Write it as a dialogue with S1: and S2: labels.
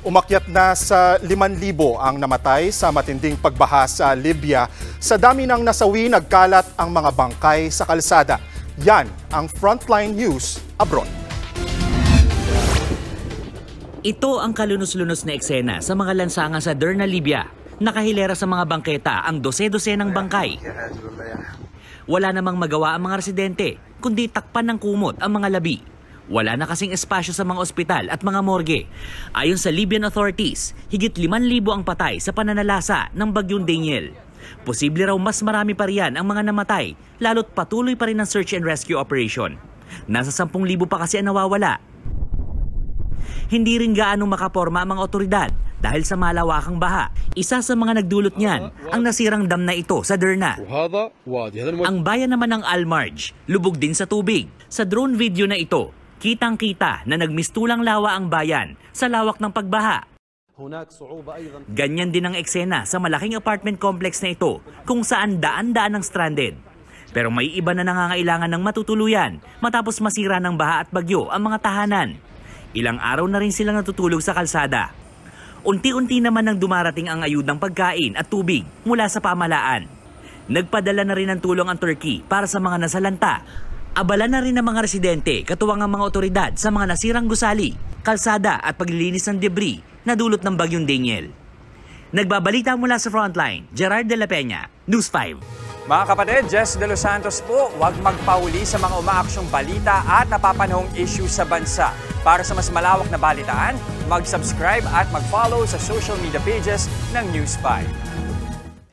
S1: Umakyat na sa 5,000 ang namatay sa matinding pagbaha sa Libya. Sa dami ng nasawi, nagkalat ang mga bangkay sa kalsada. Yan ang Frontline News Abroad.
S2: Ito ang kalunos-lunos na eksena sa mga lansangan sa Derna, Libya. Nakahilera sa mga bangketa ang dose-dosenang bangkay. Wala namang magawa ang mga residente, kundi takpan ng kumot ang mga labi. Wala na kasing espasyo sa mga ospital at mga morgue. Ayon sa Libyan authorities, higit 5,000 ang patay sa pananalasa ng bagyong Daniel. Posible raw mas marami pa riyan ang mga namatay, lalo't patuloy pa rin ang search and rescue operation. Nasa 10,000 pa kasi ang nawawala. Hindi rin gaano makaporma ang mga otoridad dahil sa malawakang baha. Isa sa mga nagdulot niyan ang nasirang dam na ito sa Derna. Ang bayan naman ng Al-Marj, lubog din sa tubig. Sa drone video na ito, kitang-kita na nagmistulang lawa ang bayan sa lawak ng pagbaha. Ganyan din ang eksena sa malaking apartment complex na ito kung saan daan-daan ang stranded. Pero may iba na nangangailangan ng matutuluyan matapos masira ng baha at bagyo ang mga tahanan. Ilang araw na rin silang natutulog sa kalsada. Unti-unti naman nang dumarating ang ayudang pagkain at tubig mula sa pamahalaan. Nagpadala na rin ng tulong ang Turkey para sa mga nasalanta. Abala na rin ng mga residente, katuwang ang mga otoridad sa mga nasirang gusali, kalsada at paglilinis ng debris na dulot ng bagyong Daniel. Nagbabalita mula sa Frontline, Gerard de la Peña, News 5.
S3: Mga kapatid, Jess de los Santos po, huwag magpahuli sa mga umaaksyong balita at napapanahong issue sa bansa. Para sa mas malawak na balitaan, mag-subscribe at mag-follow sa social media pages ng News 5.